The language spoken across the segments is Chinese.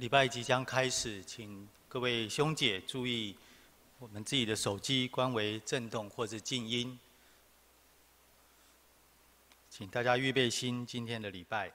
礼拜即将开始，请各位兄姐注意我们自己的手机关为震动或是静音。请大家预备心，今天的礼拜。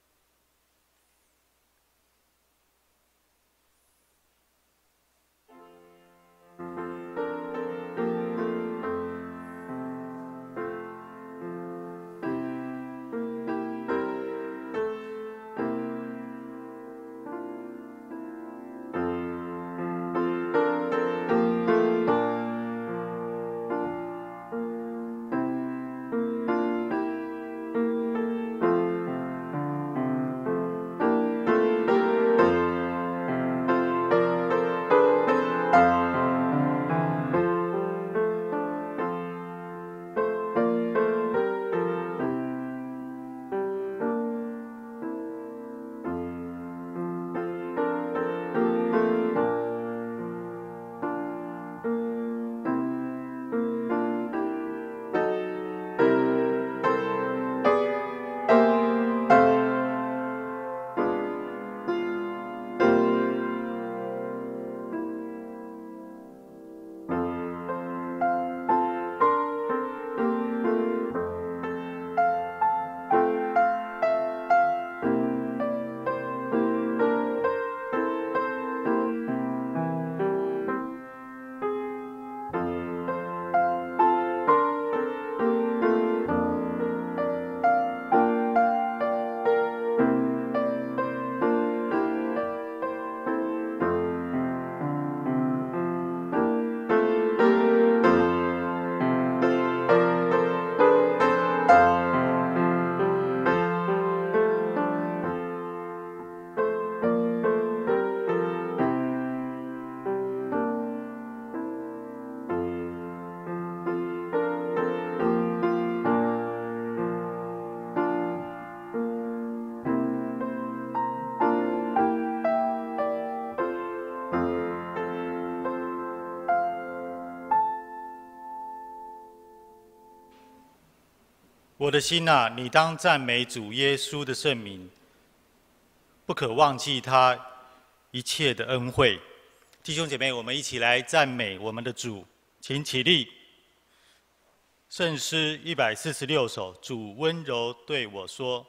我的心啊，你当赞美主耶稣的圣名，不可忘记他一切的恩惠。弟兄姐妹，我们一起来赞美我们的主，请起立。圣诗146首，主温柔对我说。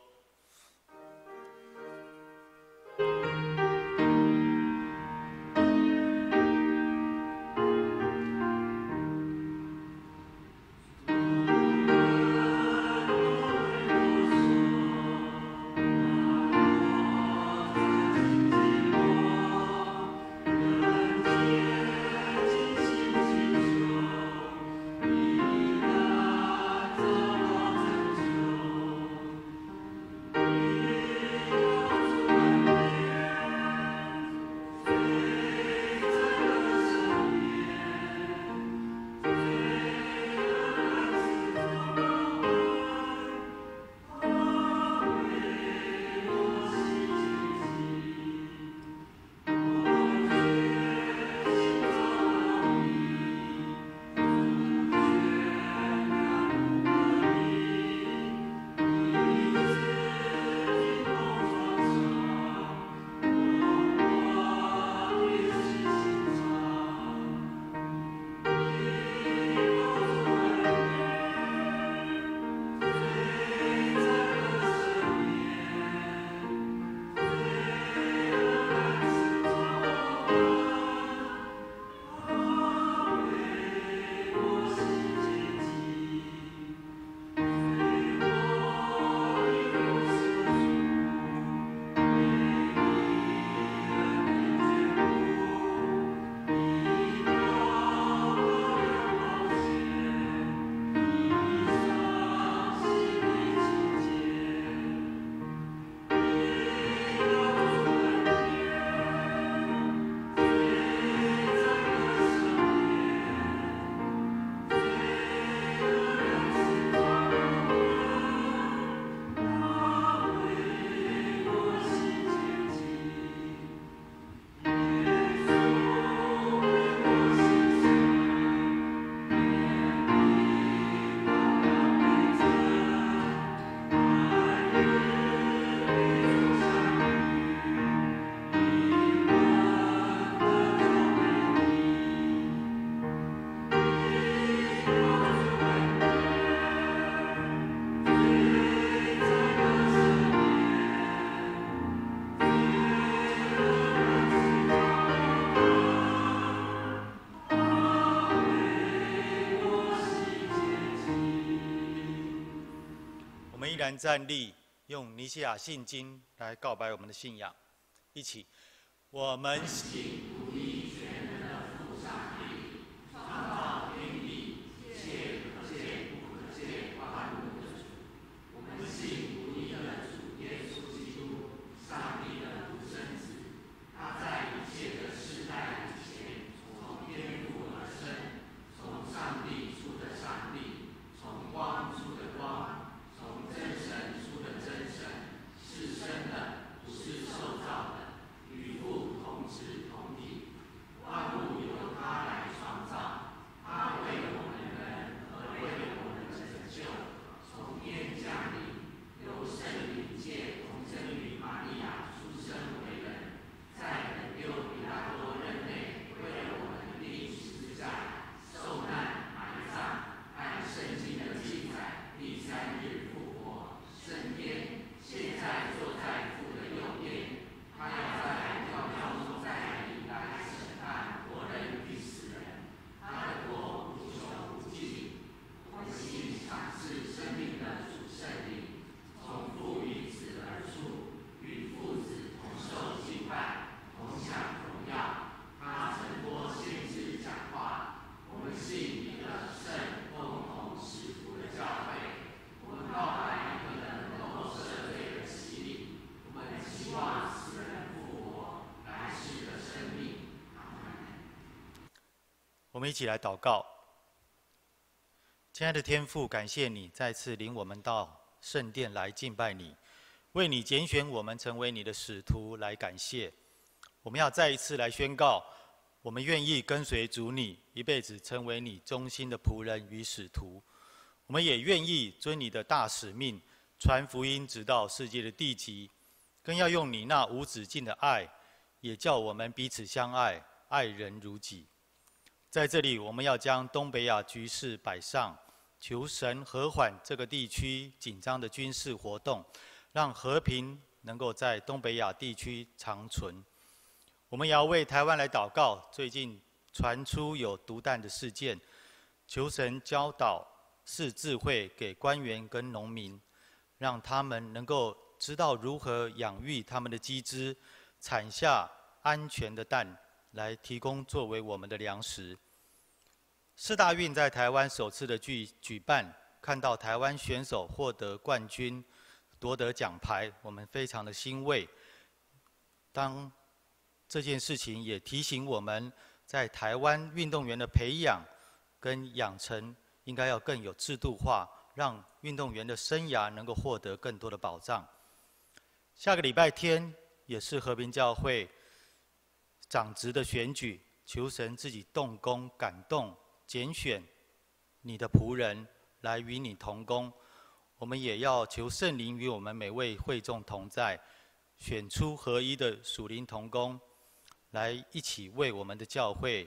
然站立，用尼西亚信经来告白我们的信仰。一起，我们信独一全能的父上帝，创造天地，且可见不可见万物的主。我们信独一的主耶稣基督，上帝的独生子。他在一切的世代以前，从天父而生，从上帝出的上帝，从光出的光，从真神出的真神，是生的，不是受造的，与父同质同体。万物由他来创造，他为我们人和为我们拯救，从天降临，由圣灵界童贞女玛利亚出生为人，在本丢彼拉多任内为我们钉十字架，受难埋葬，按圣经的记载，第三日复活，升天，现在坐在父的右边。他要再来叫要中再临来审判活人与死人。他的国无穷无尽。我信赏赐生命的主圣灵，从父与子而出，与父子同受敬拜，同享荣耀。他曾多先知讲话。我们信一个圣共同使徒的教会。我们告白一个能够赦罪的洗礼。我们希望死人复活，来世的生命。阿们。我们一起来祷告。亲爱的天父，感谢你再次领我们到圣殿来敬拜你，为你拣选我们成为你的使徒来感谢。我们要再一次来宣告，我们愿意跟随主你，一辈子成为你忠心的仆人与使徒。我们也愿意遵你的大使命，传福音直到世界的地极，更要用你那无止境的爱，也叫我们彼此相爱，爱人如己。在这里，我们要将东北亚局势摆上，求神和缓这个地区紧张的军事活动，让和平能够在东北亚地区长存。我们也要为台湾来祷告，最近传出有毒弹的事件，求神教导赐智慧给官员跟农民，让他们能够知道如何养育他们的鸡只，产下安全的蛋，来提供作为我们的粮食。世大运在台湾首次的举办，看到台湾选手获得冠军，夺得奖牌，我们非常的欣慰。当这件事情也提醒我们，在台湾运动员的培养跟养成，应该要更有制度化，让运动员的生涯能够获得更多的保障。下个礼拜天也是和平教会长职的选举，求神自己动工感动，拣选你的仆人来与你同工。我们也要求圣灵与我们每位会众同在，选出合一的属灵同工，来一起为我们的教会，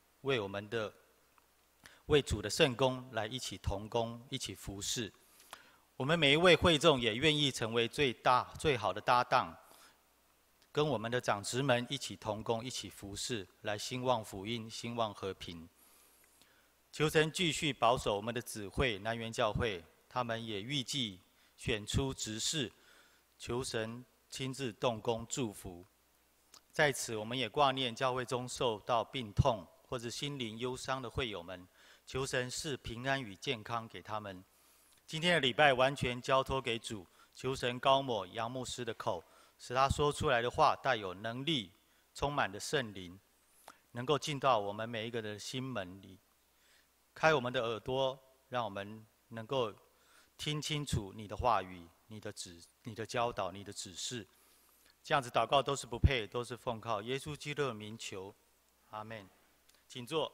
为主的圣工来一起同工，一起服侍。我们每一位会众也愿意成为最好的搭档，跟我们的长职们一起同工，一起服侍，来兴旺福音，兴旺和平。求神继续保守我们的子会南园教会，他们也预计选出执事，求神亲自动工祝福。在此，我们也挂念教会中受到病痛或者心灵忧伤的会友们，求神赐平安与健康给他们。今天的礼拜完全交托给主，求神高抹杨牧师的口，使他说出来的话带有能力，充满了圣灵，能够进到我们每一个人的心门里，开我们的耳朵，让我们能够听清楚你的话语、你的教导、你的指示。这样子祷告都是不配，都是奉靠耶稣基督的名求，阿们。请坐。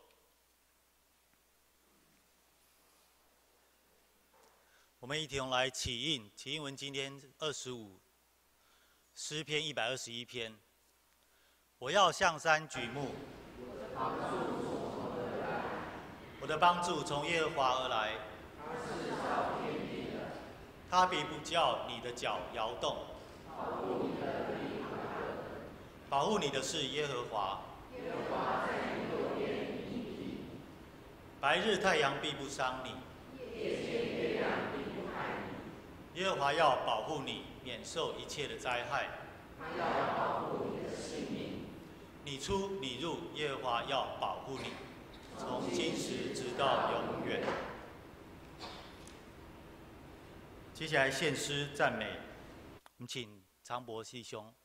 我们一同来起印，起印文今天25，诗篇121篇。我要向山举目，我的帮助从耶和华而来。他必不叫你的脚摇动。保护你的是耶和华。白日太阳必不伤你， 耶和华要保护你，免受一切的灾害。 他要保护你的性命。 你出你入，耶和华要保护你，从今时直到永远。接下来献诗赞美，我们请常博弟兄。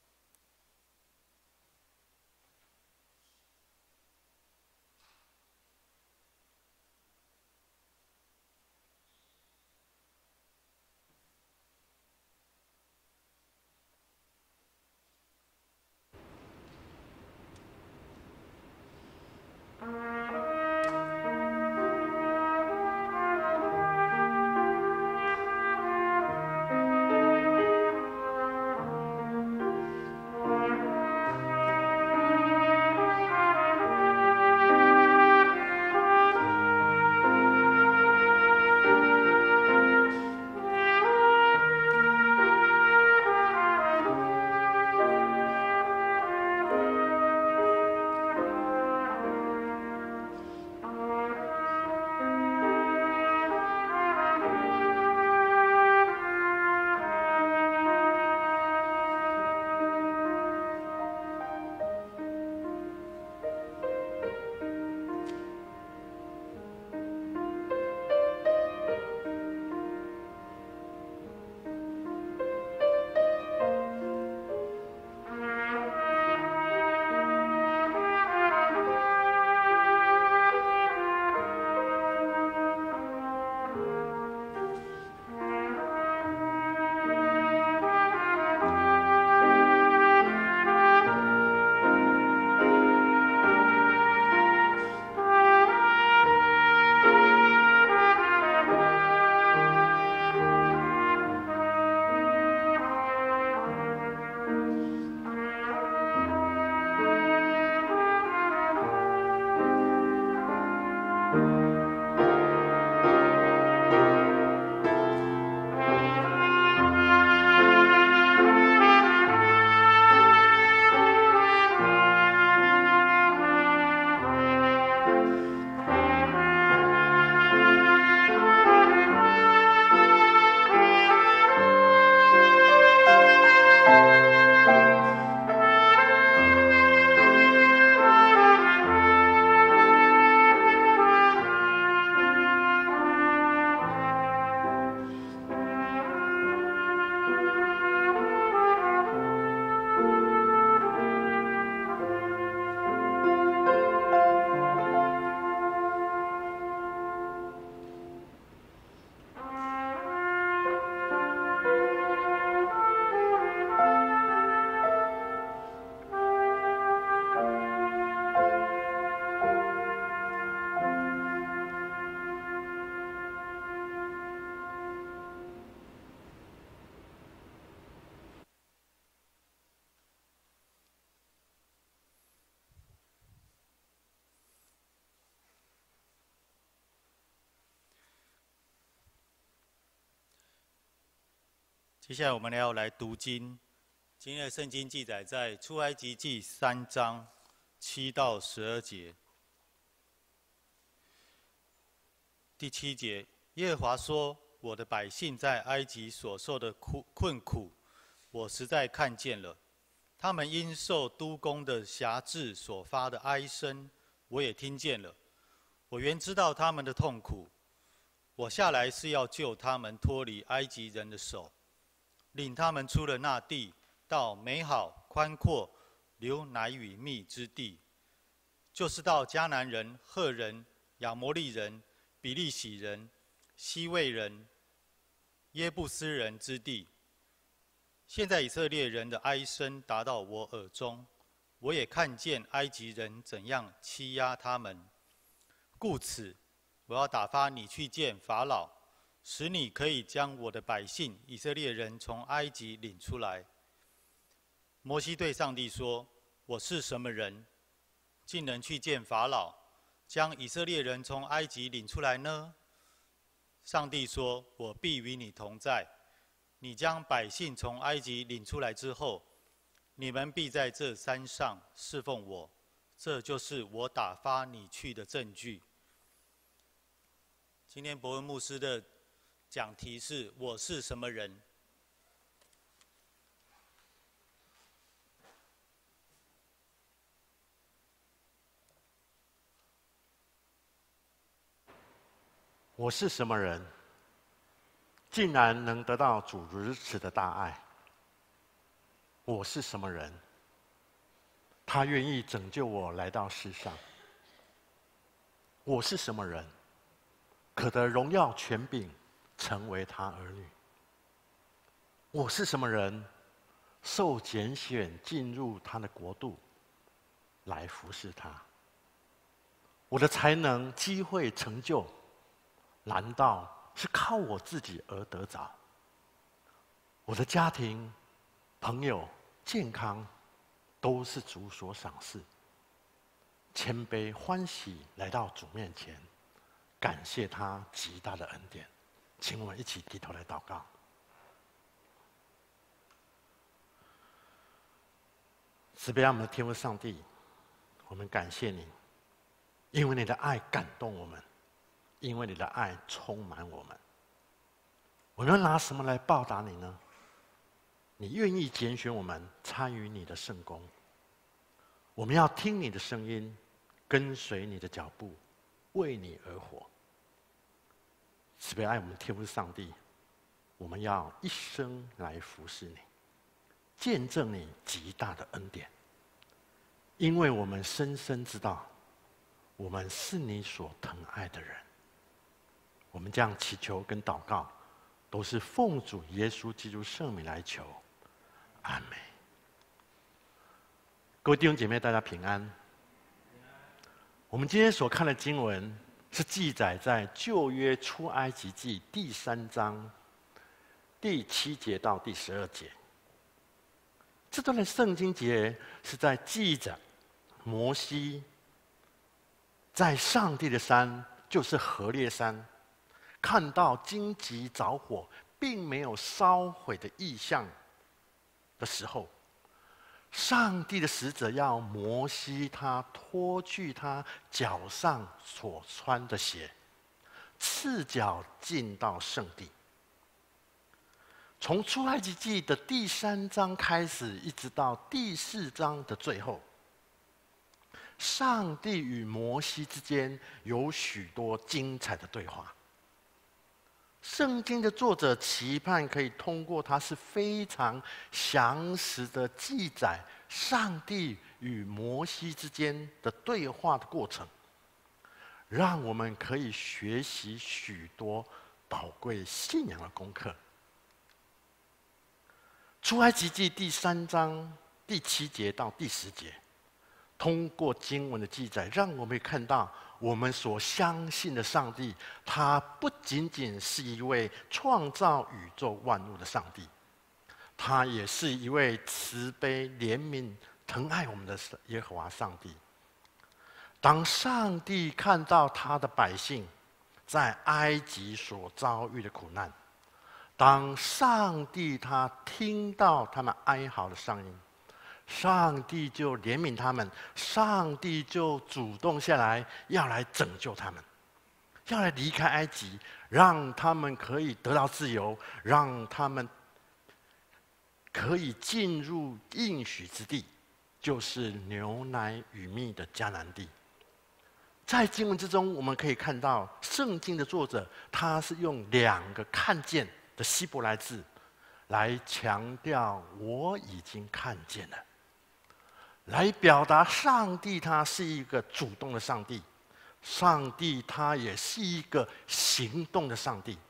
接下来我们要来读经。今天的圣经记载在出埃及记3章7到12节。第7节，耶和华说：“我的百姓在埃及所受的困苦，我实在看见了；他们因受督工的辖制所发的哀声，我也听见了。我原知道他们的痛苦，我下来是要救他们脱离埃及人的手，领他们出了那地，到美好宽阔、流奶与蜜之地，就是到迦南人、赫人、亚摩利人、比利洗人、西魏人、耶布斯人之地。现在以色列人的哀声达到我耳中，我也看见埃及人怎样欺压他们。故此，我要打发你去见法老，使你可以将我的百姓以色列人从埃及领出来。”摩西对上帝说：“我是什么人，竟能去见法老，将以色列人从埃及领出来呢？”上帝说：“我必与你同在。你将百姓从埃及领出来之后，你们必在这山上侍奉我，这就是我打发你去的证据。”今天伯恩牧师的讲题是“我是什么人”。 我是什么人，竟然能得到主如此的大爱？我是什么人，他愿意拯救我来到世上？我是什么人，可得荣耀权柄，成为他儿女？我是什么人，受拣选进入他的国度，来服侍他？我的才能、机会、成就，难道是靠我自己而得着？我的家庭、朋友、健康，都是主所赏赐。谦卑欢喜来到主面前，感谢他极大的恩典。请我们一起低头来祷告。慈悲爱我们的天父上帝，我们感谢你，因为你的爱感动我们，因为你的爱充满我们。我们拿什么来报答你呢？你愿意拣选我们参与你的圣工，我们要听你的声音，跟随你的脚步，为你而活。慈悲爱我们天父上帝，我们要一生来服侍你，见证你极大的恩典，因为我们深深知道，我们是你所疼爱的人。我们这样祈求跟祷告，都是奉主耶稣基督圣名来求，阿们。各位弟兄姐妹，大家平安。我们今天所看的经文是记载在旧约出埃及记第3章第7节到第12节。这段的圣经节是在记载摩西在上帝的山，就是何烈山，看到荆棘着火并没有烧毁的异象的时候，上帝的使者要摩西他脱去他脚上所穿的鞋，赤脚进到圣地。从出埃及记的第3章开始，一直到第4章的最后，上帝与摩西之间有许多精彩的对话。圣经的作者期盼可以通过它是非常详实的记载上帝与摩西之间的对话的过程，让我们可以学习许多宝贵信仰的功课。出埃及记第3章第7节到第10节，通过经文的记载，让我们看到我们所相信的上帝，他不仅仅是一位创造宇宙万物的上帝，他也是一位慈悲怜悯疼爱我们的耶和华上帝。当上帝看到他的百姓在埃及所遭遇的苦难，当上帝他听到他们哀嚎的声音，上帝就怜悯他们，上帝就主动下来要来拯救他们，要来离开埃及，让他们可以得到自由，让他们可以进入应许之地，就是牛奶与蜜的迦南地。在经文之中，我们可以看到圣经的作者他是用2个看见的希伯来字来强调我已经看见了，来表达上帝他是一个主动的上帝，上帝他也是一个行动的上帝。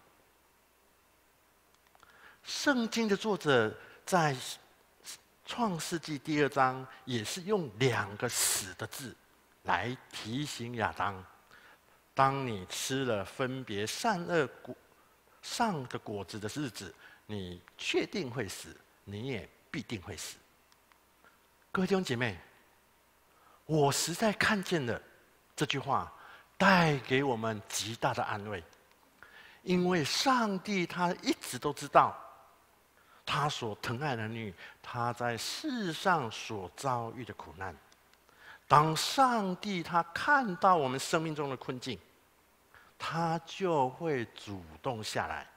圣经的作者在创世纪第2章也是用2个死的字来提醒亚当，当你吃了分别善恶上的果子的日子，你确定会死，你也必定会死。各位弟兄姐妹，我实在看见了这句话带给我们极大的安慰，因为上帝他一直都知道他所疼爱的儿女，他在世上所遭遇的苦难。当上帝他看到我们生命中的困境，他就会主动下来，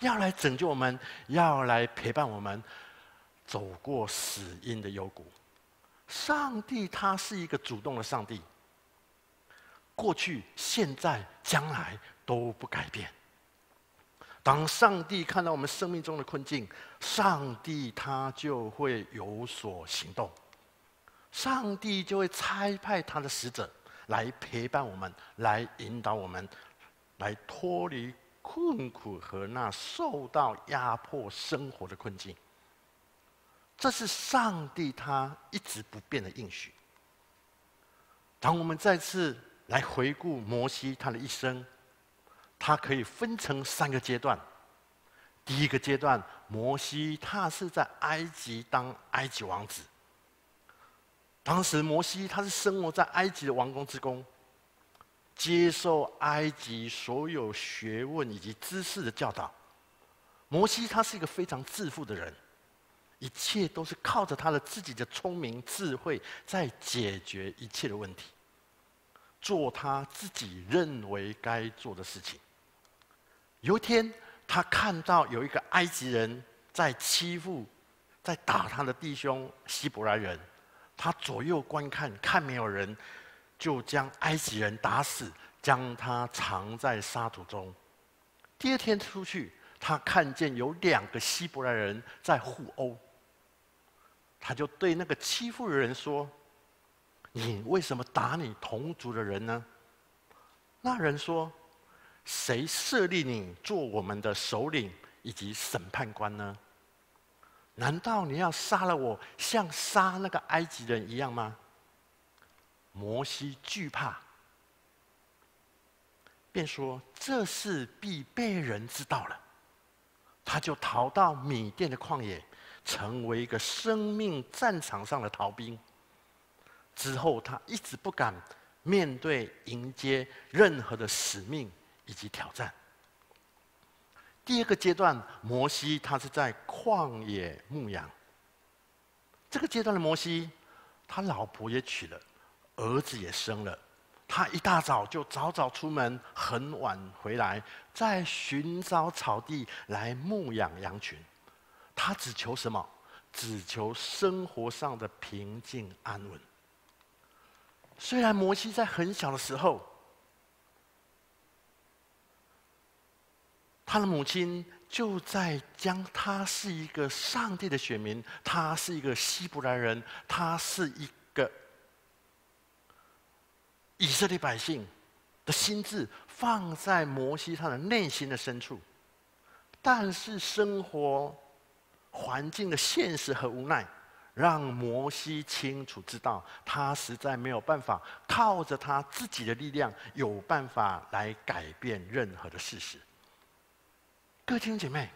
要来拯救我们，要来陪伴我们走过死荫的幽谷。上帝他是一个主动的上帝，过去、现在、将来都不改变。当上帝看到我们生命中的困境，上帝他就会有所行动，上帝就会差派他的使者来陪伴我们，来引导我们，来脱离困苦和那受到压迫生活的困境。这是上帝他一直不变的应许。当我们再次来回顾摩西他的一生，他可以分成3个阶段。第一个阶段，摩西他是在埃及当埃及王子。当时摩西他是生活在埃及的王宫之宫，接受埃及所有学问以及知识的教导。摩西他是一个非常自负的人，一切都是靠着他的自己的聪明智慧在解决一切的问题，做他自己认为该做的事情。有一天，他看到有一个埃及人在欺负、在打他的弟兄希伯来人，他左右观看，看没有人，就将埃及人打死，将他藏在沙土中。第二天出去，他看见有2个希伯来人在互殴，他就对那个欺负的人说：“你为什么打你同族的人呢？”那人说：“谁设立你做我们的首领以及审判官呢？难道你要杀了我，像杀那个埃及人一样吗？”摩西惧怕，便说：“这事必被人知道了。”他就逃到米甸的旷野，成为一个生命战场上的逃兵。之后，他一直不敢面对迎接任何的使命以及挑战。第二个阶段，摩西他是在旷野牧羊。这个阶段的摩西，他老婆也娶了，儿子也生了。他一大早就早早出门，很晚回来，再寻找草地来牧养羊群。他只求什么？只求生活上的平静安稳。虽然摩西在很小的时候，他的母亲就在将他是一个上帝的选民，他是一个希伯来人，他是一个以色列百姓的心智放在摩西他的内心的深处。但是生活环境的现实和无奈，让摩西清楚知道，他实在没有办法靠着他自己的力量，有办法来改变任何的事实。各位弟兄姐妹，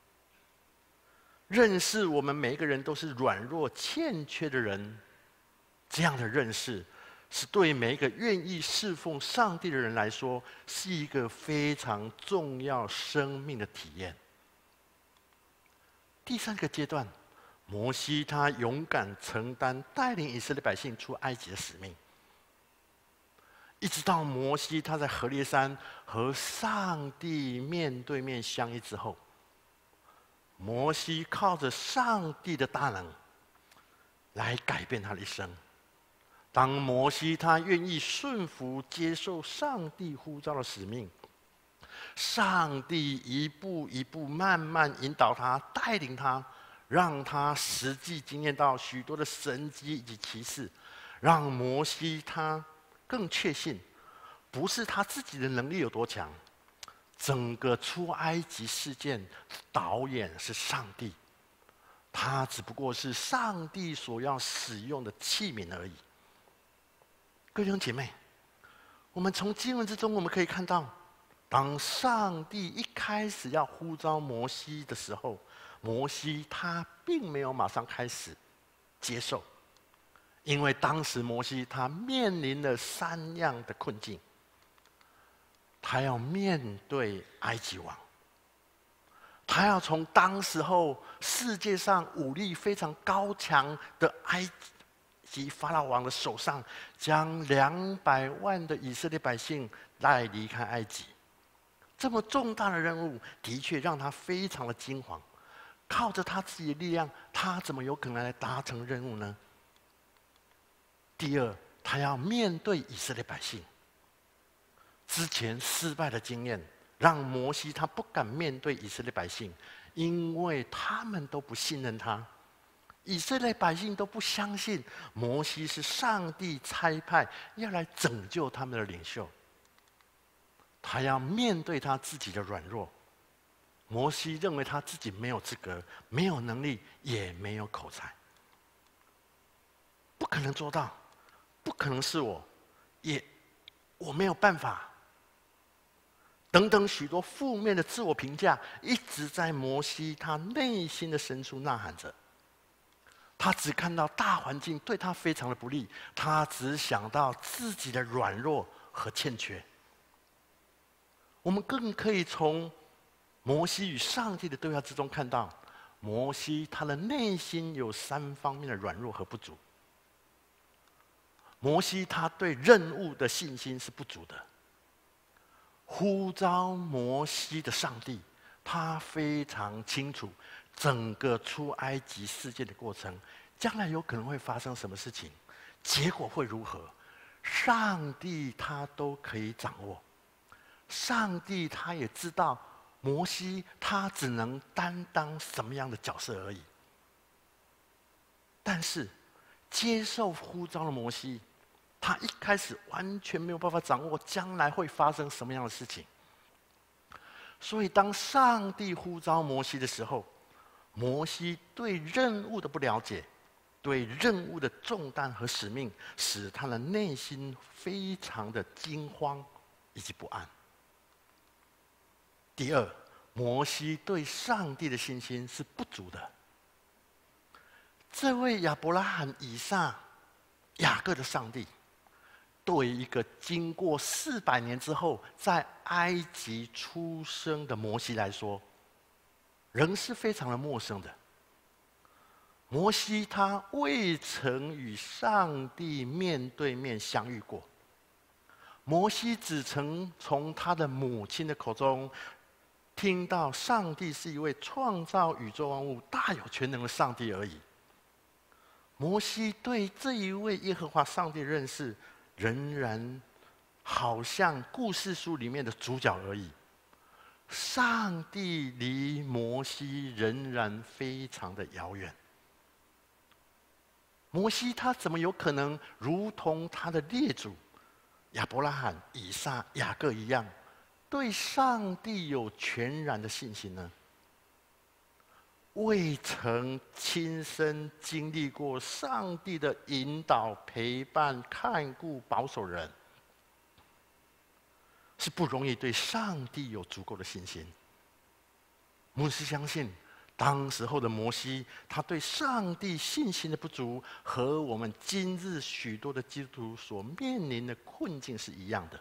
认识我们每一个人都是软弱欠缺的人，这样的认识，是对每一个愿意侍奉上帝的人来说，是一个非常重要生命的体验。第3个阶段，摩西他勇敢承担带领以色列百姓出埃及的使命。一直到摩西他在何烈山和上帝面对面相遇之后，摩西靠着上帝的大能来改变他的一生。当摩西他愿意顺服接受上帝呼召的使命，上帝一步一步慢慢引导他，带领他，让他实际经验到许多的神迹以及奇事，让摩西他更确信，不是他自己的能力有多强，整个出埃及事件导演是上帝，他只不过是上帝所要使用的器皿而已。各位弟兄姐妹，我们从经文之中我们可以看到，当上帝一开始要呼召摩西的时候，摩西他并没有马上开始接受，因为当时摩西他面临了3样的困境。他要面对埃及王，他要从当时候世界上武力非常高强的埃及法老王的手上，将200万的以色列百姓带离开埃及。 这么重大的任务，的确让他非常的惊惶。靠着他自己的力量，他怎么有可能来达成任务呢？第二，他要面对以色列百姓。之前失败的经验，让摩西他不敢面对以色列百姓，因为他们都不信任他。以色列百姓都不相信摩西是上帝差派要来拯救他们的领袖。他要面对他自己的软弱。摩西认为他自己没有资格，没有能力，也没有口才，不可能做到，不可能是我，我没有办法。等等许多负面的自我评价，一直在摩西他内心的深处呐喊着。他只看到大环境对他非常的不利，他只想到自己的软弱和欠缺。我们更可以从摩西与上帝的对话之中看到，摩西他的内心有3方面的软弱和不足。摩西他对任务的信心是不足的。呼召摩西的上帝，他非常清楚整个出埃及事件的过程，将来有可能会发生什么事情，结果会如何，上帝他都可以掌握。上帝他也知道摩西他只能担当什么样的角色而已。但是接受呼召的摩西，他一开始完全没有办法掌握将来会发生什么样的事情。所以当上帝呼召摩西的时候，摩西对任务的不了解，对任务的重担和使命，使他的内心非常的惊慌以及不安。第二，摩西对上帝的信心是不足的。这位亚伯拉罕、以撒、雅各的上帝，对一个经过400年之后在埃及出生的摩西来说，仍是非常的陌生的。摩西他未曾与上帝面对面相遇过，摩西只曾从他的母亲的口中听到上帝是一位创造宇宙万物、大有全能的上帝而已。摩西对这一位耶和华上帝的认识，仍然好像故事书里面的主角而已。上帝离摩西仍然非常的遥远。摩西他怎么有可能如同他的列祖亚伯拉罕、以撒、雅各一样，对上帝有全然的信心呢？未曾亲身经历过上帝的引导、陪伴、看顾、保守人，是不容易对上帝有足够的信心。牧师相信，当时候的摩西，他对上帝信心的不足，和我们今日许多的基督徒所面临的困境是一样的。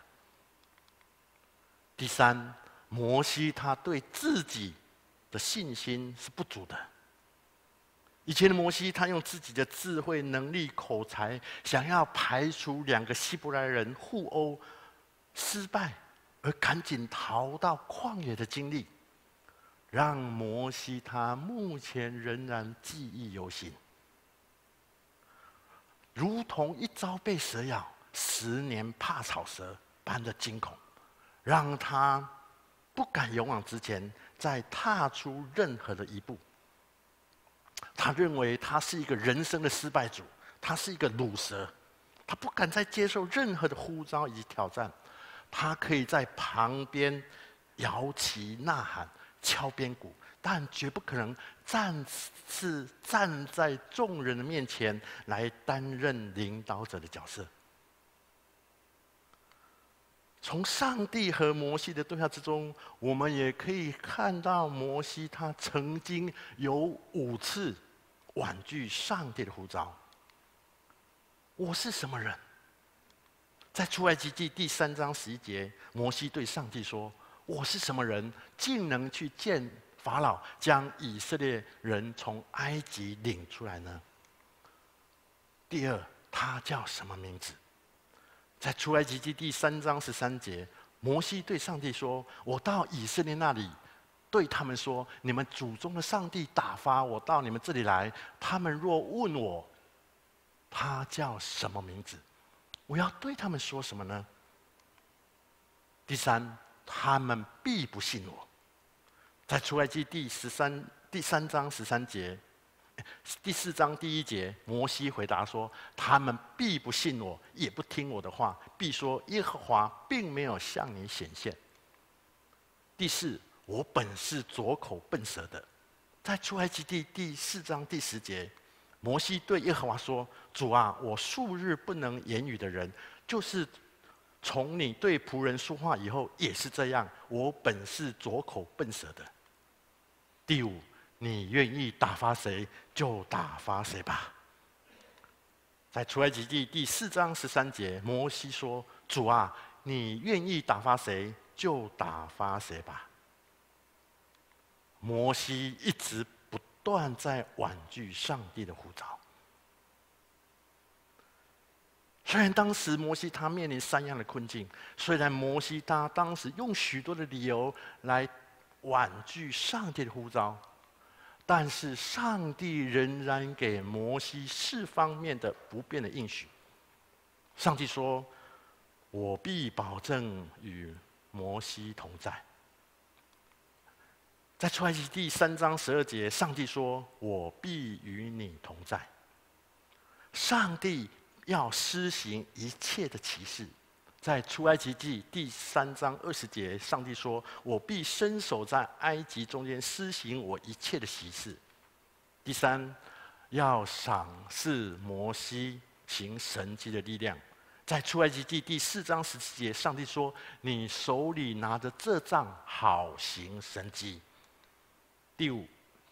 第三，摩西他对自己的信心是不足的。以前的摩西，他用自己的智慧、能力、口才，想要排除2个希伯来人互殴失败，而赶紧逃到旷野的经历，让摩西他目前仍然记忆犹新，如同一朝被蛇咬，10年怕草蛇般的惊恐，让他不敢勇往直前，再踏出任何的一步。他认为他是一个人生的失败组，他是一个鲁蛇，他不敢再接受任何的呼召以及挑战。他可以在旁边摇旗呐喊、敲边鼓，但绝不可能站在众人的面前来担任领导者的角色。从上帝和摩西的对话之中，我们也可以看到摩西他曾经有5次婉拒上帝的呼召。我是什么人？在出埃及记第3章11节，摩西对上帝说：“我是什么人，竟能去见法老，将以色列人从埃及领出来呢？”第二，他叫什么名字？在出埃及记第3章13节， 摩西对上帝说：“我到以色列那里，对他们说：你们祖宗的上帝打发我到你们这里来，他们若问我，他叫什么名字，我要对他们说什么呢？”第三，他们必不信我。在出埃及第3章13节，第4章第1节，摩西回答说：“他们必不信我，也不听我的话，必说耶和华并没有向你显现。”第4，我本是拙口笨舌的。在出埃及第4章第10节，摩西对耶和华说：“主啊，我数日不能言语的人，就是从你对仆人说话以后也是这样，我本是拙口笨舌的。”第5，你愿意打发谁就打发谁吧。在出埃及记第4章13节，摩西说：“主啊，你愿意打发谁就打发谁吧。”摩西一直不断在婉拒上帝的呼召。虽然当时摩西他面临3样的困境，虽然摩西他当时用许多的理由来婉拒上帝的呼召，但是上帝仍然给摩西4方面的不变的应许。上帝说：“我必保证与摩西同在。”在出埃及第3章12节，上帝说：“我必与你同在。”上帝要施行一切的奇事。在出埃及记第3章20节，上帝说：“我必伸手在埃及中间施行我一切的奇事。”第3，要赏赐摩西行神迹的力量。在出埃及记第4章17节，上帝说：“你手里拿着这杖，好行神迹。”第5、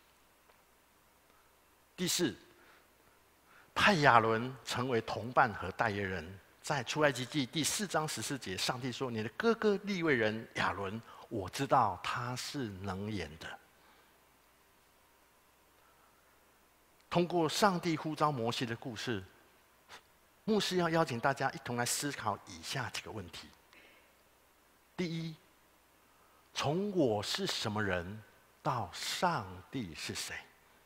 第4，派亚伦成为同伴和代言人。在出埃及记第4章14节，上帝说：“你的哥哥利未人亚伦，我知道他是能言的。”通过上帝呼召摩西的故事，牧师要邀请大家一同来思考以下几个问题：第一，从我是什么人到上帝是谁？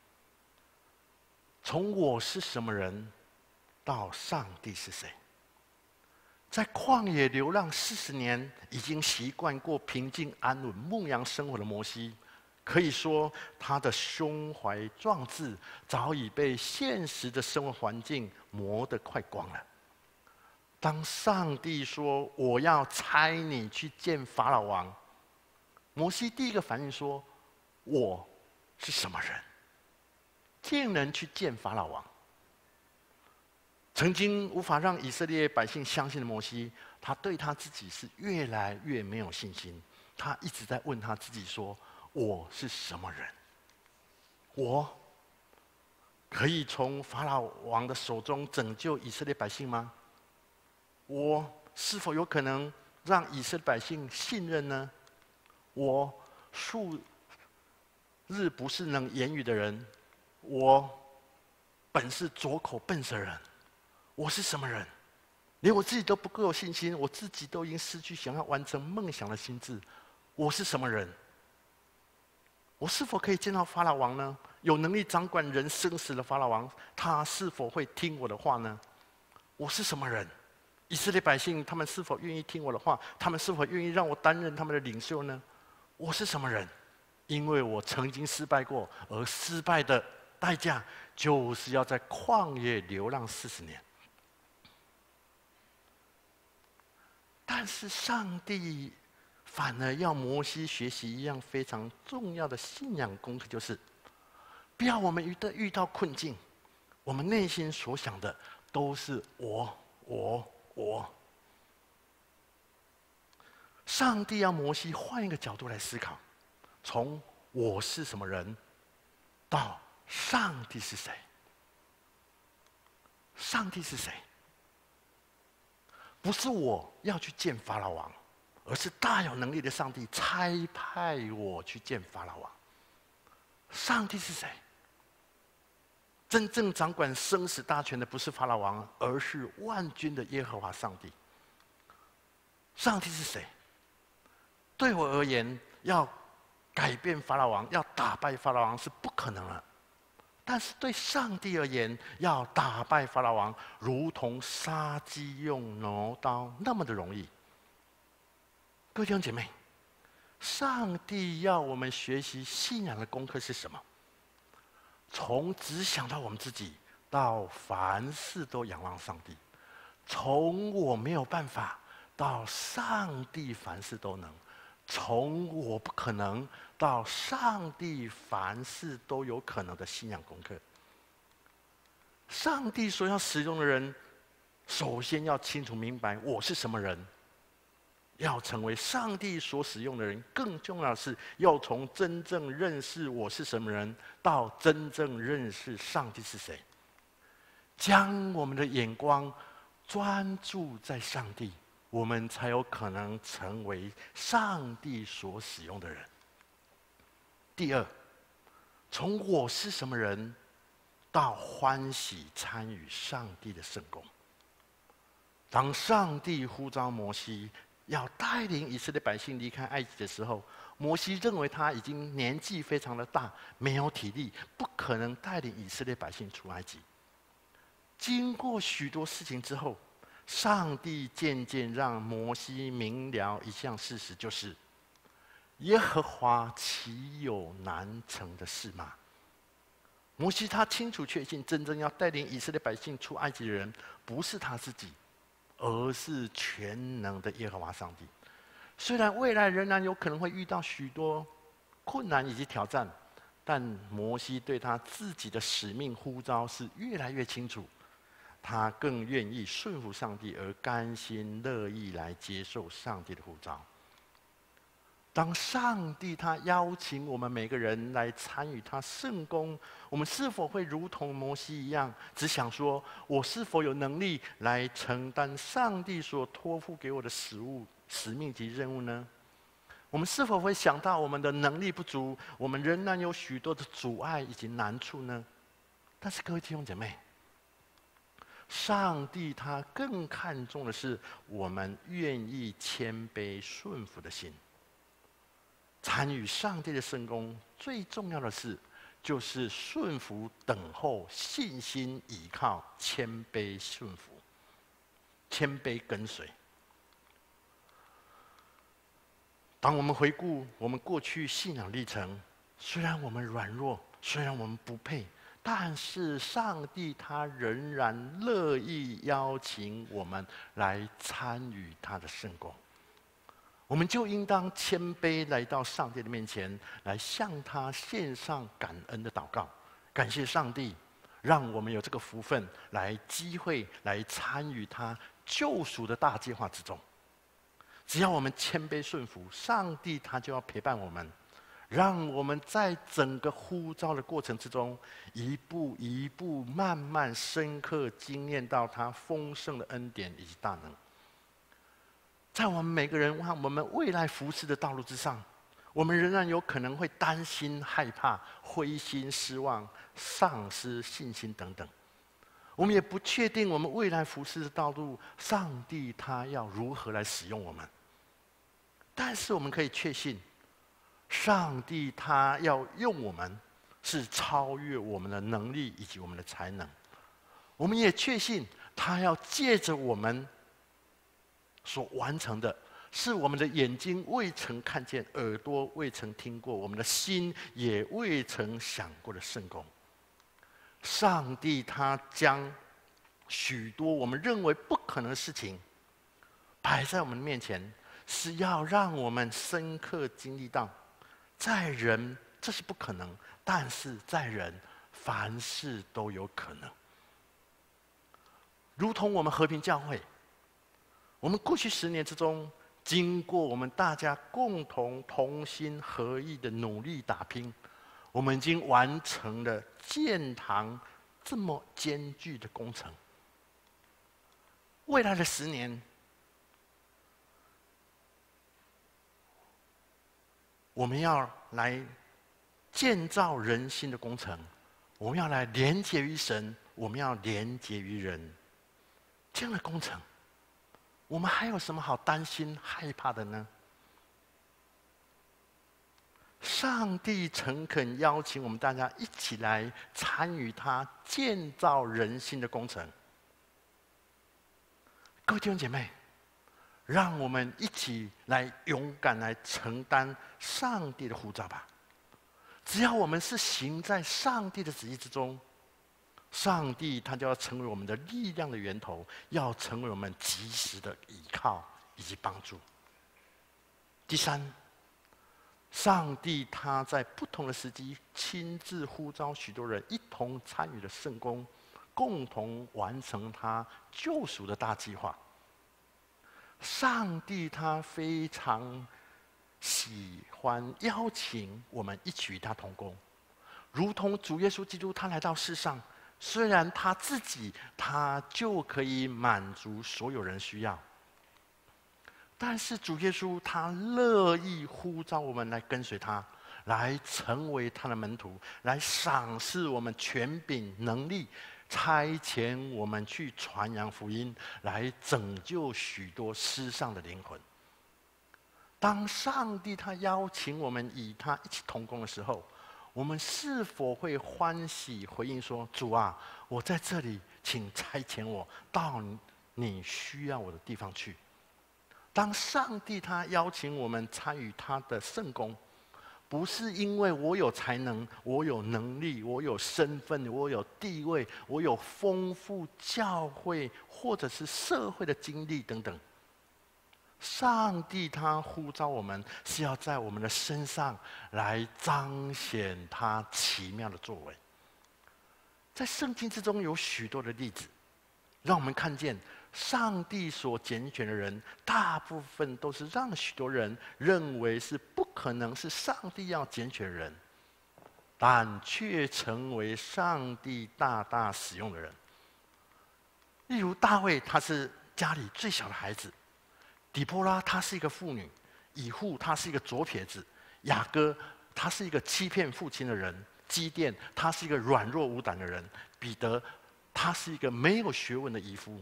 从我是什么人到上帝是谁？在旷野流浪40年，已经习惯过平静安稳牧羊生活的摩西，可以说他的胸怀壮志早已被现实的生活环境磨得快光了。当上帝说：“我要差你去见法老王”，摩西第一个反应说：“我是什么人，竟能去见法老王？”曾经无法让以色列百姓相信的摩西，他对他自己是越来越没有信心。他一直在问他自己说：“我是什么人？我可以从法老王的手中拯救以色列百姓吗？我是否有可能让以色列百姓信任呢？我数日不是能言语的人，我本是拙口笨舌人。我是什么人？连我自己都不够有信心，我自己都已经失去想要完成梦想的心智。我是什么人？我是否可以见到法老王呢？有能力掌管人生死的法老王，他是否会听我的话呢？我是什么人？以色列百姓，他们是否愿意听我的话？他们是否愿意让我担任他们的领袖呢？我是什么人？因为我曾经失败过，而失败的代价就是要在旷野流浪40年。但是上帝反而要摩西学习一样非常重要的信仰功课，就是不要我们遇到困境，我们内心所想的都是我。上帝要摩西换一个角度来思考，从我是什么人到上帝是谁？上帝是谁？不是我要去见法老王，而是大有能力的上帝差派我去见法老王。上帝是谁？真正掌管生死大权的不是法老王，而是万军的耶和华上帝。上帝是谁？ 对我而言，要改变法老王，要打败法老王是不可能了。但是对上帝而言，要打败法老王，如同杀鸡用牛刀那么的容易。各位弟兄姐妹，上帝要我们学习信仰的功课是什么？从只想到我们自己，到凡事都仰望上帝；从我没有办法，到上帝凡事都能；从我不可能，到上帝凡事都有可能的信仰功课。上帝所要使用的人，首先要清楚明白我是什么人。要成为上帝所使用的人，更重要的是要从真正认识我是什么人，到真正认识上帝是谁。将我们的眼光专注在上帝，我们才有可能成为上帝所使用的人。第二，从我是什么人，到欢喜参与上帝的圣工。当上帝呼召摩西要带领以色列百姓离开埃及的时候，摩西认为他已经年纪非常的大，没有体力，不可能带领以色列百姓出埃及。经过许多事情之后，上帝渐渐让摩西明了一项事实，就是耶和华岂有难成的事吗？摩西他清楚确信，真正要带领以色列百姓出埃及的人，不是他自己，而是全能的耶和华上帝。虽然未来仍然有可能会遇到许多困难以及挑战，但摩西对他自己的使命呼召是越来越清楚，他更愿意顺服上帝，而甘心乐意来接受上帝的呼召。当上帝他邀请我们每个人来参与他圣工，我们是否会如同摩西一样，只想说我是否有能力来承担上帝所托付给我的使命及任务呢？我们是否会想到我们的能力不足，我们仍然有许多的阻碍以及难处呢？但是各位弟兄姐妹，上帝他更看重的是我们愿意谦卑顺服的心。参与上帝的圣工，最重要的是，就是顺服、等候、信心、倚靠、谦卑顺服、谦卑跟随。当我们回顾我们过去信仰历程，虽然我们软弱，虽然我们不配，但是上帝他仍然乐意邀请我们来参与他的圣工。我们就应当谦卑来到上帝的面前，来向他献上感恩的祷告，感谢上帝，让我们有这个福分，机会来参与他救赎的大计划之中。只要我们谦卑顺服，上帝他就要陪伴我们，让我们在整个呼召的过程之中，一步一步慢慢深刻经验到他丰盛的恩典以及大能。在我们每个人和我们未来服事的道路之上，我们仍然有可能会担心、害怕、灰心、失望、丧失信心等等。我们也不确定我们未来服事的道路，上帝他要如何来使用我们。但是我们可以确信，上帝他要用我们，是超越我们的能力以及我们的才能。我们也确信，他要借着我们所完成的，是我们的眼睛未曾看见，耳朵未曾听过，我们的心也未曾想过的圣工。上帝他将许多我们认为不可能的事情摆在我们面前，是要让我们深刻经历到，在人这是不可能，但是在人凡事都有可能。如同我们和平教会，我们过去10年之中，经过我们大家共同同心合意的努力打拼，我们已经完成了建堂这么艰巨的工程。未来的10年，我们要来建造人心的工程，我们要来连结于神，我们要连结于人，这样的工程，我们还有什么好担心害怕的呢？ 上帝诚恳邀请我们大家一起来参与他建造人心的工程。各位弟兄姐妹，让我们一起来勇敢来承担上帝的呼召吧。只要我们是行在上帝的旨意之中，上帝他就要成为我们的力量的源头，要成为我们及时的依靠以及帮助。第三，上帝他在不同的时机亲自呼召许多人一同参与了圣工，共同完成他救赎的大计划。上帝他非常喜欢邀请我们一起与他同工，如同主耶稣基督他来到世上，虽然他自己他就可以满足所有人需要，但是主耶稣他乐意呼召我们来跟随他，来成为他的门徒，来赏赐我们权柄能力，差遣我们去传扬福音，来拯救许多失丧的灵魂。当上帝他邀请我们与他一起同工的时候，我们是否会欢喜回应说：“主啊，我在这里，请差遣我到你需要我的地方去。”当上帝他邀请我们参与他的圣工，不是因为我有才能、我有能力、我有身份、我有地位、我有丰富教会或者是社会的经历等等。上帝他呼召我们，是要在我们的身上来彰显他奇妙的作为。在圣经之中有许多的例子，让我们看见上帝所拣选的人，大部分都是让许多人认为是不可能是上帝要拣选的人，但却成为上帝大大使用的人。例如大卫，他是家里最小的孩子；底波拉，她是一个妇女；以户，他是一个左撇子；雅各，他是一个欺骗父亲的人；基甸，他是一个软弱无胆的人；彼得，他是一个没有学问的渔夫。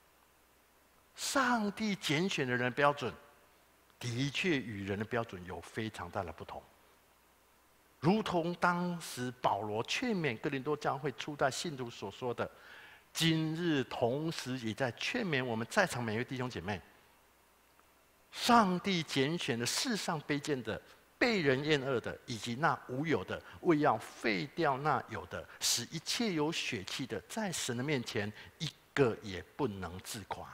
上帝拣选的人的标准，的确与人的标准有非常大的不同。如同当时保罗劝勉哥林多教会初代信徒所说的，今日同时也在劝勉我们在场每位弟兄姐妹：上帝拣选的世上卑贱的、被人厌恶的，以及那无有的，为要废掉那有的，使一切有血气的，在神的面前一个也不能自夸。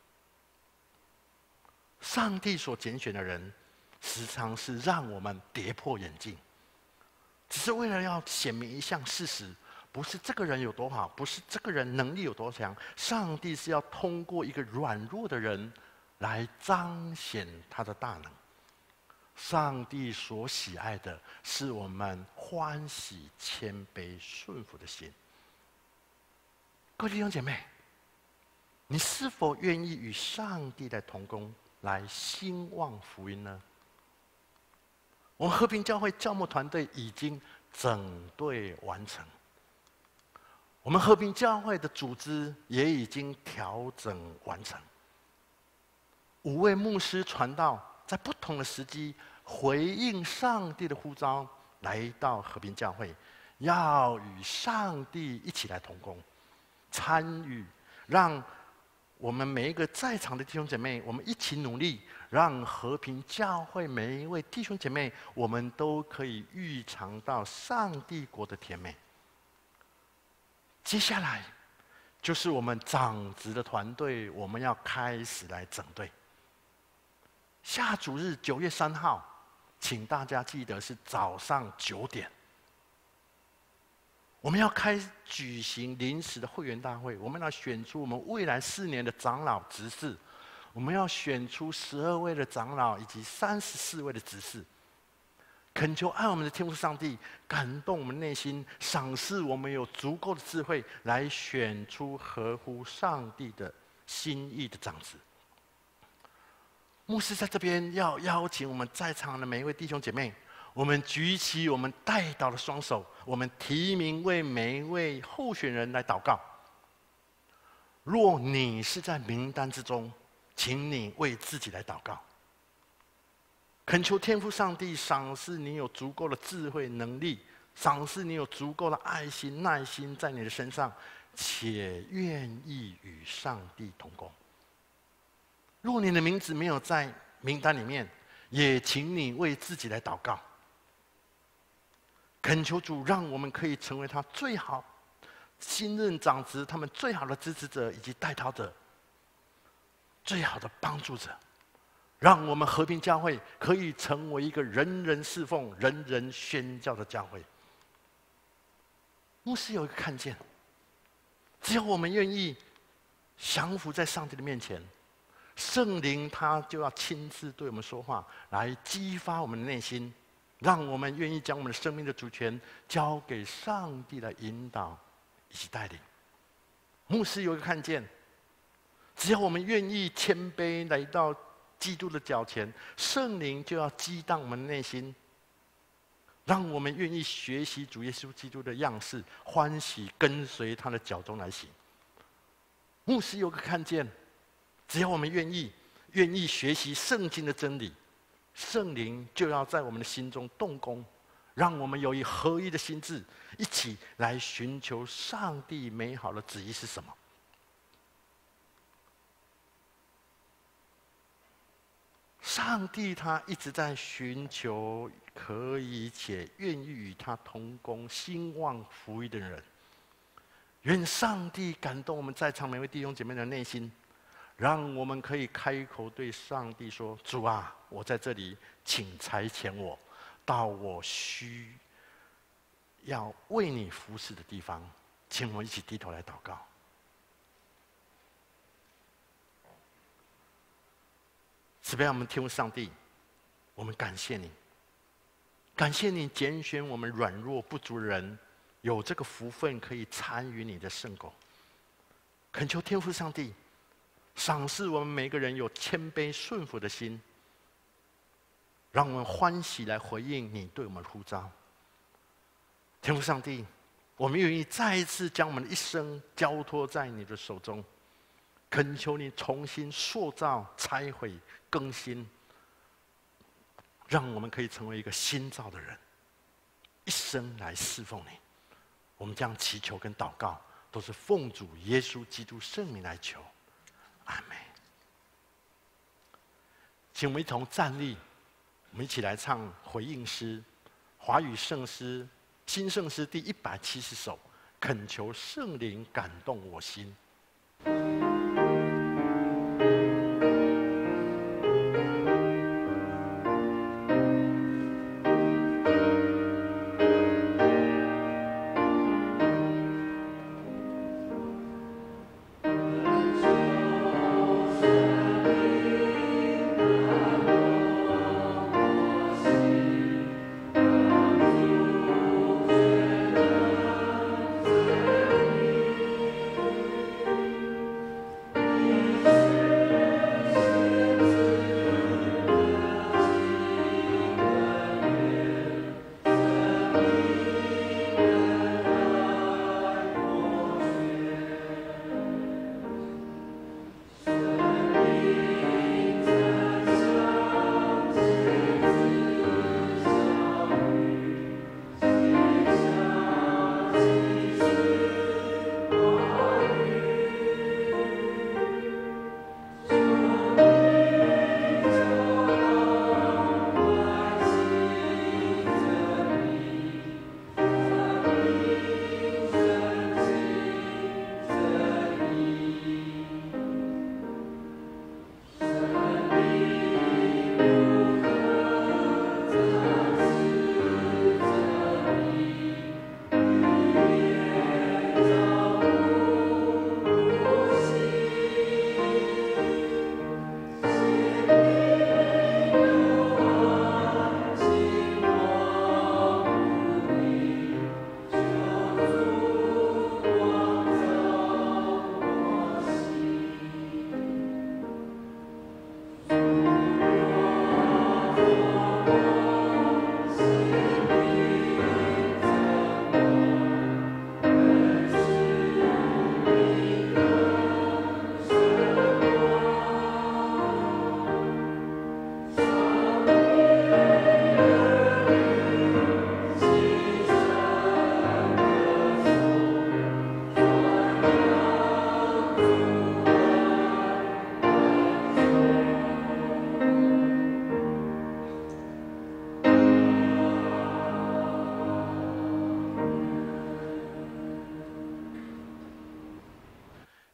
上帝所拣选的人，时常是让我们跌破眼镜，只是为了要显明一项事实，不是这个人有多好，不是这个人能力有多强，上帝是要通过一个软弱的人来彰显他的大能。上帝所喜爱的是我们欢喜、谦卑、顺服的心。各位弟兄姐妹，你是否愿意与上帝来同工，来兴旺福音呢？我们和平教会教牧团队已经整队完成，我们和平教会的组织也已经调整完成。5位牧师传道，在不同的时机回应上帝的呼召，来到和平教会，要与上帝一起来同工，参与，让我们每一个在场的弟兄姐妹，我们一起努力，让和平教会每一位弟兄姐妹，我们都可以预尝到上帝国的甜美。接下来就是我们长职的团队，我们要开始来整队。下主日9月3号，请大家记得是早上9点。我们要举行临时的会员大会，我们要选出我们未来4年的长老执事，我们要选出12位的长老以及34位的执事。恳求爱我们的天父上帝感动我们内心，赏赐我们有足够的智慧，来选出合乎上帝的心意的长子。牧师在这边要邀请我们在场的每一位弟兄姐妹，我们举起我们代祷的双手，我们提名为每一位候选人来祷告。若你是在名单之中，请你为自己来祷告。恳恳求天父上帝赏赐你有足够的智慧能力，赏赐你有足够的爱心耐心在你的身上，且愿意与上帝同工。如果你的名字没有在名单里面，也请你为自己来祷告，恳求主让我们可以成为他最好新任长职他们最好的支持者以及带导者，最好的帮助者，让我们和平教会可以成为一个人人侍奉、人人宣教的教会。牧师有一个看见，只要我们愿意降服在上帝的面前，圣灵他就要亲自对我们说话，来激发我们的内心，让我们愿意将我们的生命的主权交给上帝来引导以及带领。牧师有一个看见，只要我们愿意谦卑来到基督的脚前，圣灵就要激荡我们的内心，让我们愿意学习主耶稣基督的样式，欢喜跟随他的脚中来行。牧师有个看见，只要我们愿意学习圣经的真理，圣灵就要在我们的心中动工，让我们有一合一的心志，一起来寻求上帝美好的旨意是什么。上帝他一直在寻求可以且愿意与他同工兴旺福音的人。愿上帝感动我们在场每位弟兄姐妹的内心，让我们可以开口对上帝说：主啊，我在这里，请差遣我到我需要为你服侍的地方。请我们一起低头来祷告。慈悲我们天父上帝，我们感谢你，感谢你拣选我们软弱不足的人，有这个福分可以参与你的圣工。恳求天父上帝赏赐我们每个人有谦卑顺服的心，让我们欢喜来回应你对我们的呼召。天父上帝，我们愿意再一次将我们的一生交托在你的手中，恳求你重新塑造、拆毁、更新，让我们可以成为一个新造的人，一生来侍奉你。我们这样祈求跟祷告，都是奉主耶稣基督圣名来求，阿们。请我们一同站立，我们一起来唱回应诗，华语圣诗新圣诗第170首，恳求圣灵感动我心。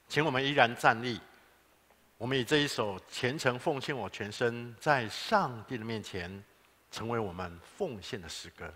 请我们依然站立，我们以这一首虔诚奉献我全身，在上帝的面前，成为我们奉献的诗歌。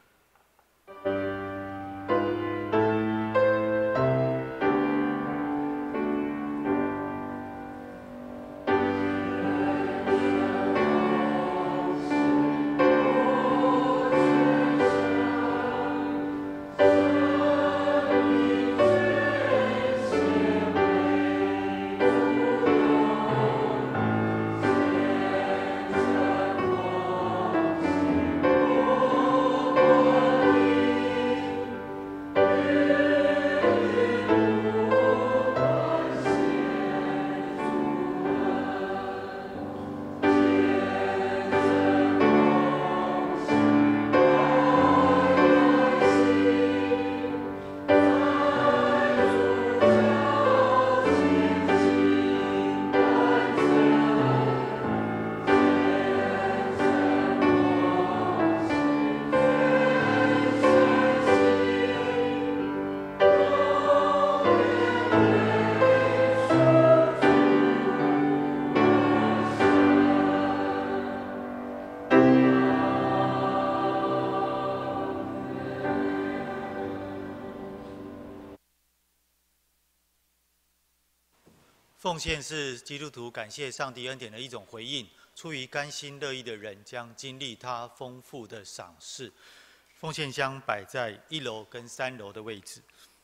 奉献是基督徒感谢上帝恩典的一种回应，出于甘心乐意的人将经历他丰富的赏赐。奉献箱摆在1楼跟3楼的位置。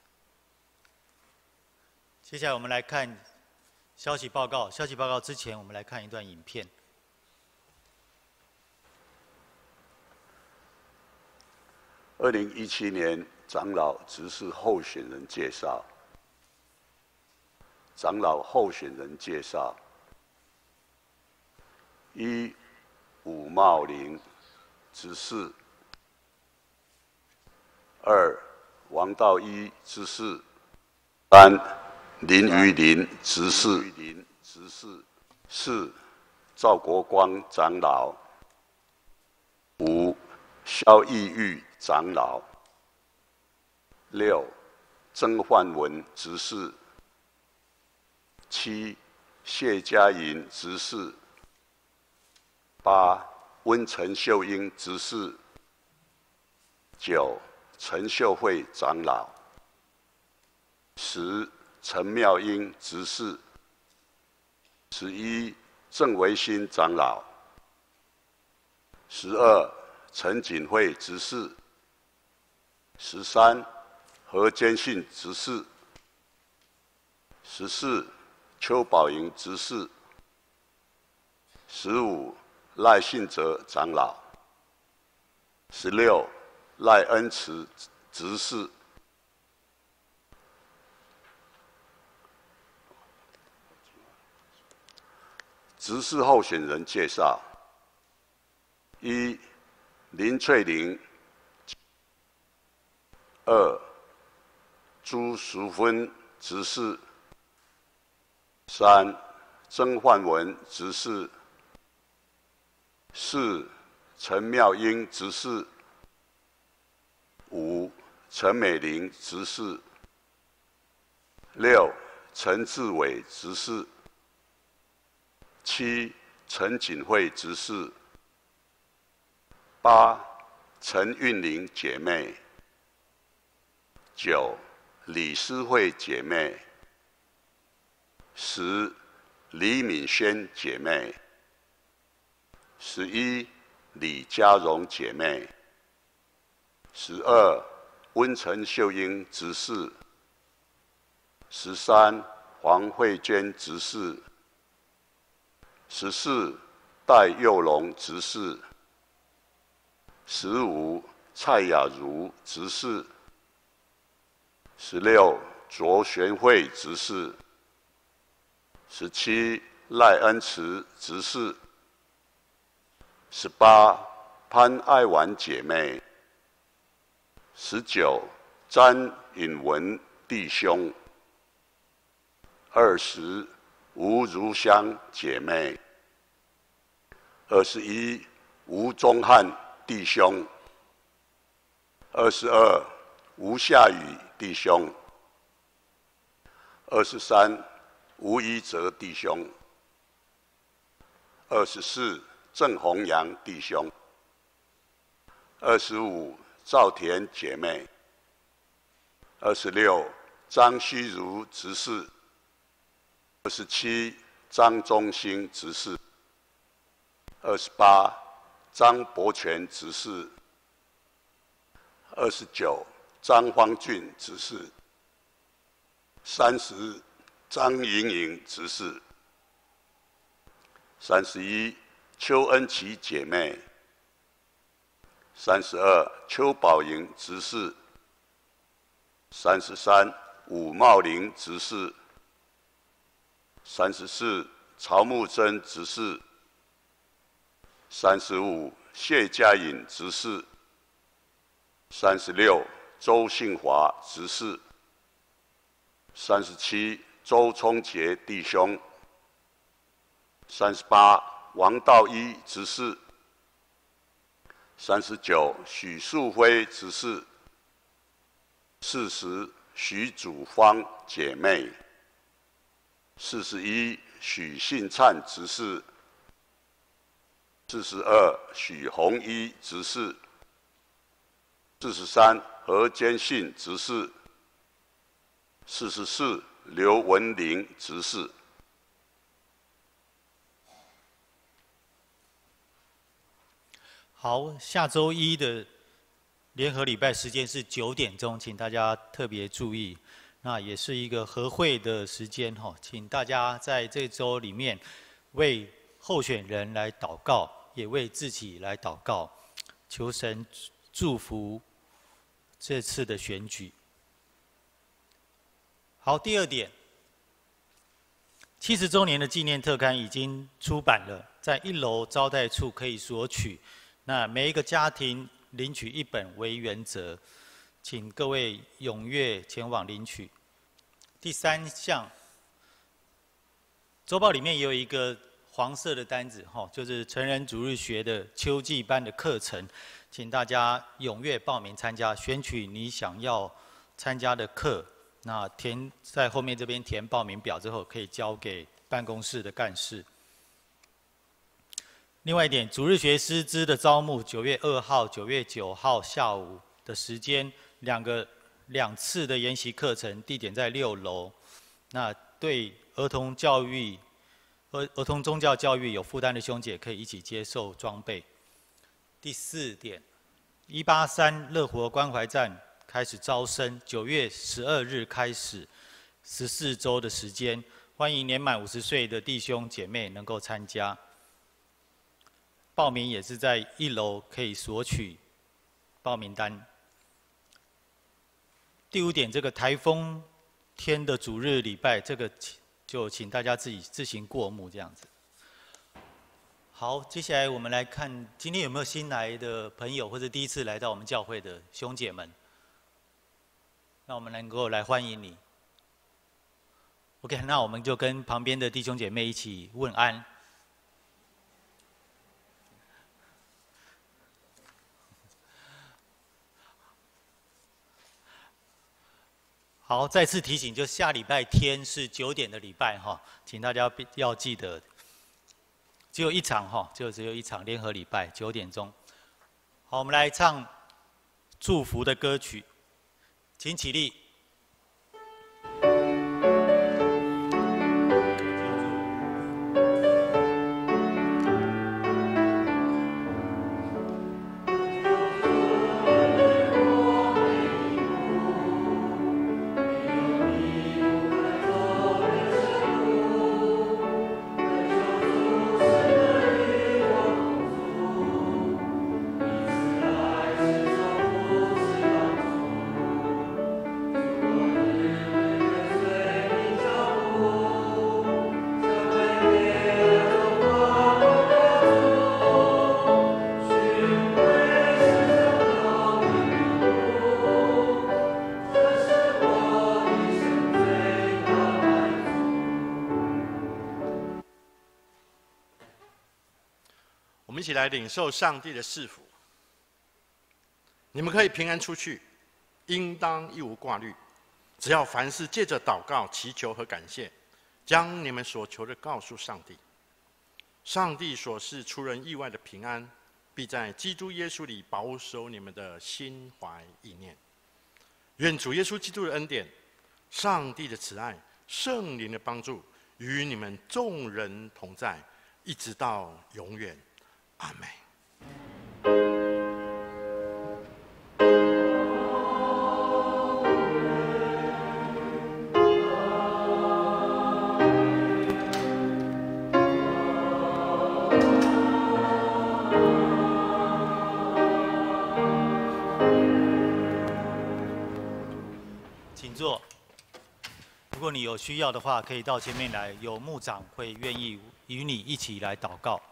接下来我们来看消息报告。消息报告之前，我们来看一段影片。 2017年长老执事候选人介绍。长老候选人介绍：1. 武茂林执事；2. 王道一执事；3. 林于林执事；4. 赵国光长老；5. 萧义玉长老；6. 曾焕文执事；7. 谢佳莹执事；8. 温陈秀英执事；9. 陈秀慧长老；10. 陈妙英执事；11. 郑维新长老；12. 陈锦惠执事；13. 何坚信执事；14. 邱宝莹执事；15. 赖信哲长老；16. 赖恩慈执事。执事候选人介绍：1. 林翠玲；2. 朱淑芬执事；3. 曾焕文执事；4. 陈妙英执事；5. 陈美玲执事；6. 陈志伟执事；7. 陈锦惠执事；8. 陈韵玲姐妹；9. 李思慧姐妹；10. 李敏轩姐妹；11. 李嘉荣姐妹；12. 温陈秀英执事；13. 黄慧娟执事；14. 戴佑龙执事；15. 蔡雅茹执事；16. 卓玄慧执事；17. 赖恩慈执事；18. 潘爱婉姐妹；19. 詹允文弟兄；20. 吴如香姐妹；21. 吴宗汉弟兄；22. 吴夏雨弟兄；23. 吴一泽弟兄；24郑弘阳弟兄；25赵田姐妹；26张虚如执事；27张忠兴执事；28张伯全执事；29张方俊执事；30张莹莹执事；31邱恩琪姐妹；32邱宝莹执事；33武茂林执事；34曹木珍执事；35谢家颖执事；36周信华执事；37周聪杰弟兄；38王道一执事；39许树辉执事；40许祖芳姐妹；41许信灿执事；42许宏一执事；43何坚信执事；44刘文玲执事。 好，下周一的联合礼拜时间是9点钟，请大家特别注意。那也是一个和会的时间哈，请大家在这周里面为候选人来祷告，也为自己来祷告，求神祝福这次的选举。好，第二点，70周年的纪念特刊已经出版了，在1楼招待处可以索取。那每一个家庭领取1本为原则，请各位踊跃前往领取。第3项，周报里面也有一个黄色的单子，就是成人主日学的秋季班的课程，请大家踊跃报名参加，选取你想要参加的课。那填在后面这边填报名表之后，可以交给办公室的干事。另外一点，主日学师资的招募，9月2号、9月9号下午的时间，2次的研习课程，地点在6楼。那对儿童宗教教育有负担的兄姐，可以一起接受装备。第4点，183乐活关怀站开始招生，9月12日开始，14周的时间，欢迎年满50岁的弟兄姐妹能够参加。报名也是在1楼可以索取报名单。第5点，这个台风天的主日礼拜，这个就请大家自行过目这样子。好，接下来我们来看今天有没有新来的朋友，或者第一次来到我们教会的兄姐们。那我们能够来欢迎你。OK， 那我们就跟旁边的弟兄姐妹一起问安。好，再次提醒，就下礼拜天是9点的礼拜哈，请大家要记得，只有1场哈，只有1场联合礼拜9点钟。好，我们来唱祝福的歌曲，请起立。 一起来领受上帝的赐福。你们可以平安出去，应当一无挂虑。只要凡事借着祷告、祈求和感谢， 将你们所求的告诉上帝。上帝所是出人意外的平安，必在基督耶稣里保守你们的心怀意念。愿主耶稣基督的恩典、上帝的慈爱、圣灵的帮助，与你们众人同在，一直到永远。阿们。 请坐。如果你有需要的话，可以到前面来，有牧长会愿意与你一起来祷告。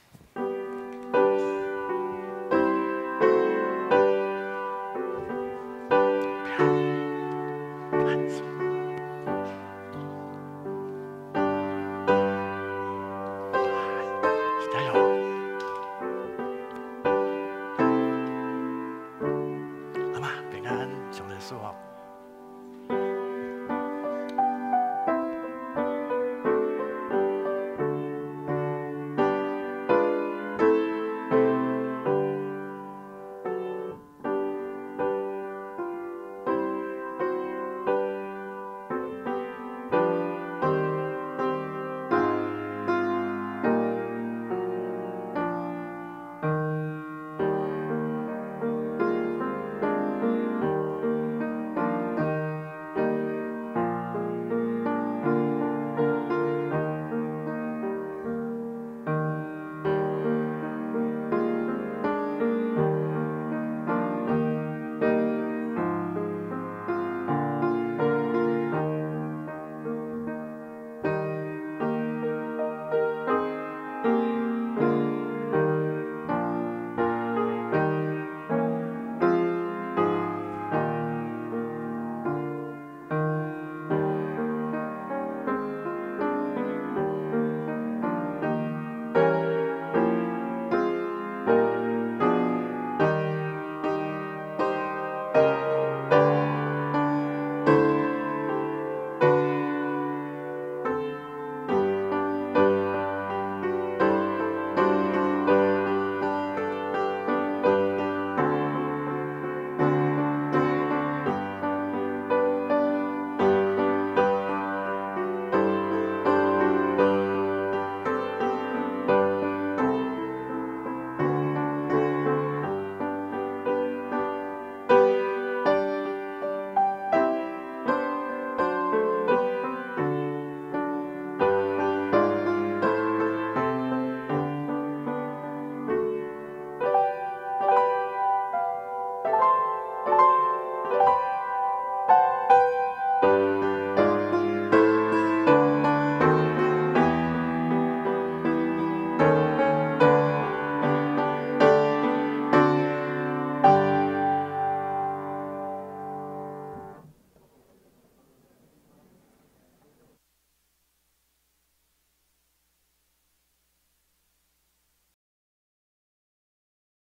加油！阿妈，平安，上人说哦。